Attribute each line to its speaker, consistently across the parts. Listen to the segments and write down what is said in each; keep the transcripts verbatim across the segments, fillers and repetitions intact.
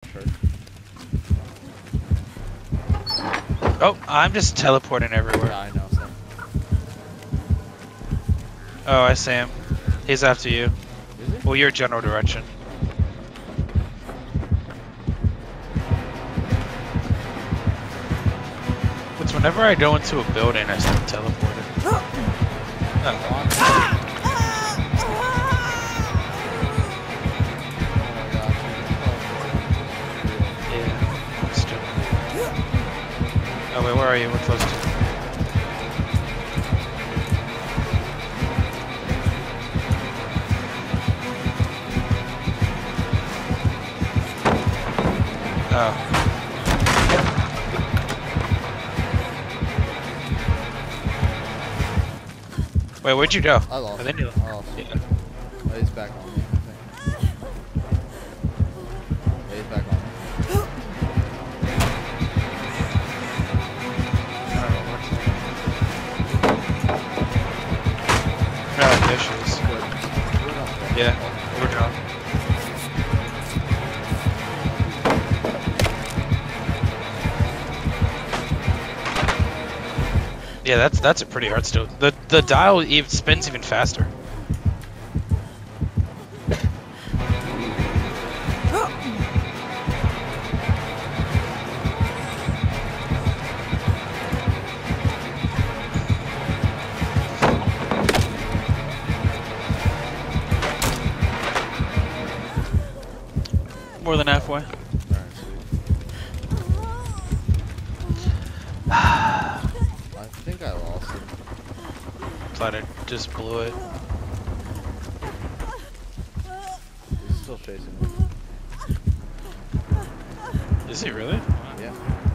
Speaker 1: sure.
Speaker 2: Oh, I'm just teleporting everywhere.
Speaker 1: Yeah, I know. So.
Speaker 2: Oh, I see him. He's after you.
Speaker 1: Is he?
Speaker 2: Well, your general direction. It's whenever I go into a building, I start teleporting. Oh. Yeah, let's do it. Oh wait, where are you? We're close to. Oh. Wait, where'd you go?
Speaker 1: I lost.
Speaker 2: I think you
Speaker 1: I lost.
Speaker 2: Yeah.
Speaker 1: Oh, he's back on me. I think. Yeah, he's back on me.
Speaker 2: No, dishes.
Speaker 1: Good.
Speaker 2: Yeah, we're done. Yeah, that's that's a pretty hard still. The the dial even spins even faster. More than halfway.
Speaker 1: I think I lost it.
Speaker 2: Thought I just blew it.
Speaker 1: He's still chasing me.
Speaker 2: Is he really?
Speaker 1: Yeah.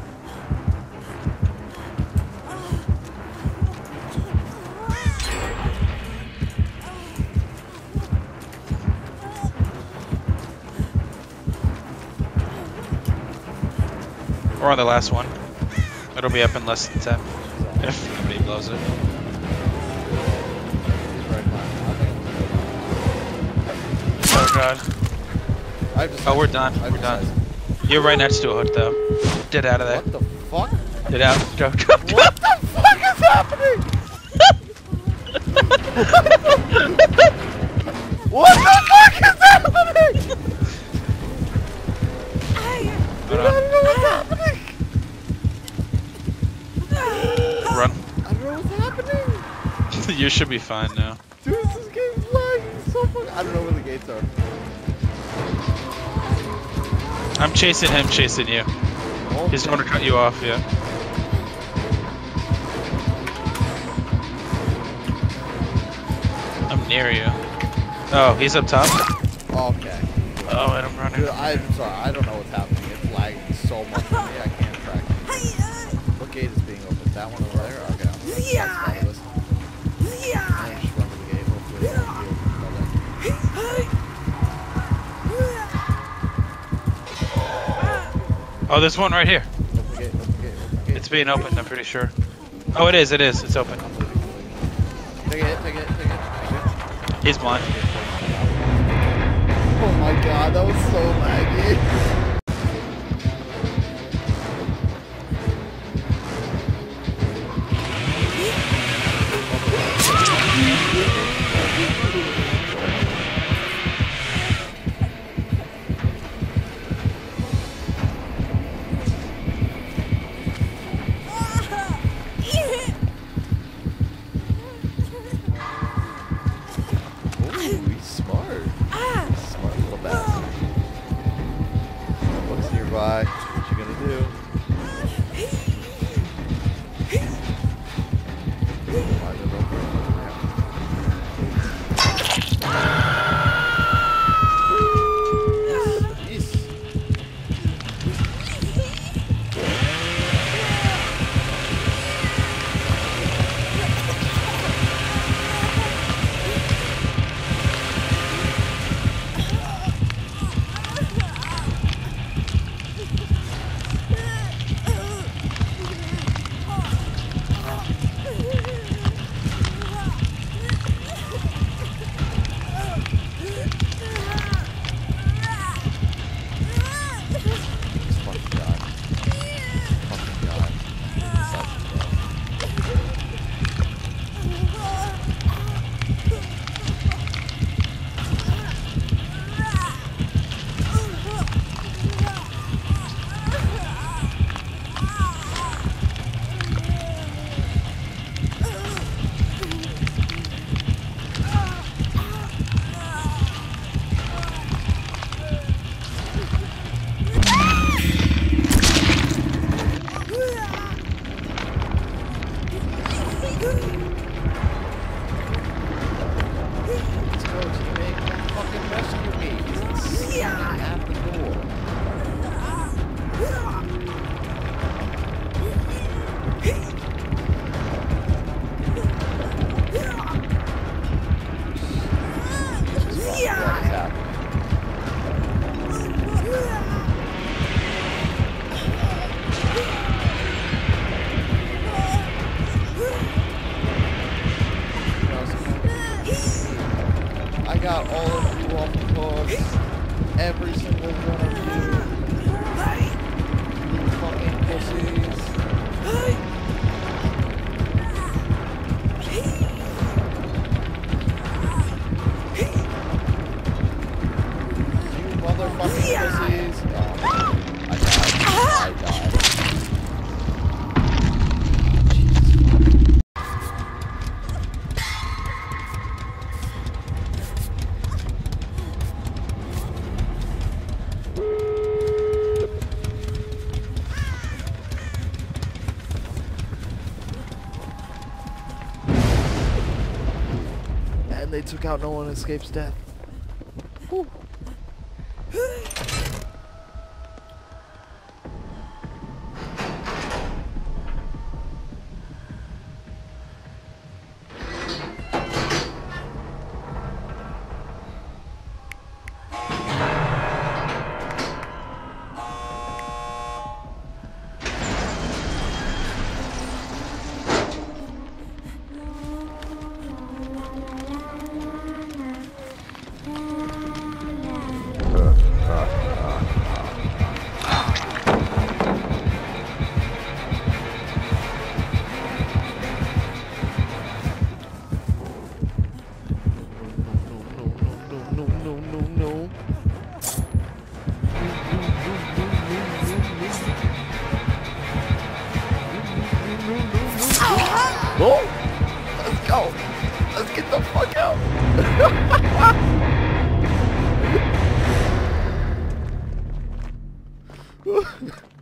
Speaker 2: We're on the last one. It'll be up in less than ten. If nobody blows it. Oh god.
Speaker 1: I just
Speaker 2: Oh, we're done.
Speaker 1: I
Speaker 2: We're done. You're right next to a hook though. Get out of there.
Speaker 1: What the fuck?
Speaker 2: Get out. Go, go, go.
Speaker 1: What the fuck is happening? What the fuck is happening?
Speaker 2: Hold
Speaker 1: I don't
Speaker 2: on.
Speaker 1: know what's happening.
Speaker 2: Run.
Speaker 1: I don't know what's happening.
Speaker 2: You should be fine now.
Speaker 1: Dude, this game's lagging so fucking. I don't know where the gates are.
Speaker 2: I'm chasing him, chasing you.
Speaker 1: Oh,
Speaker 2: He's going to cut you off, yeah. I'm near you. Oh, he's up top?
Speaker 1: okay.
Speaker 2: Oh, and I'm running.
Speaker 1: Dude, I'm sorry. I don't know what's happening. It's lagging so much for me. I can't track it. What gate is being opened? That one over there? Okay. I'm gonna stop by this. I'm gonna just run to the gate. Hopefully it'll be open by then.
Speaker 2: Oh, there's one right here.
Speaker 1: Open the gate. Open the gate. Open the gate.
Speaker 2: It's being opened, I'm pretty sure. Oh, it is, it is. It's open.
Speaker 1: Take it. Take it. Take it. Take it.
Speaker 2: He's blind.
Speaker 1: Oh my god, that was so laggy. Ooh, he's smart. Smart little bastard. Looks nearby. What you gonna do? Why is it open? Jeez. took out, no one escapes death. Whew. Go! Let's go! Let's get the fuck out!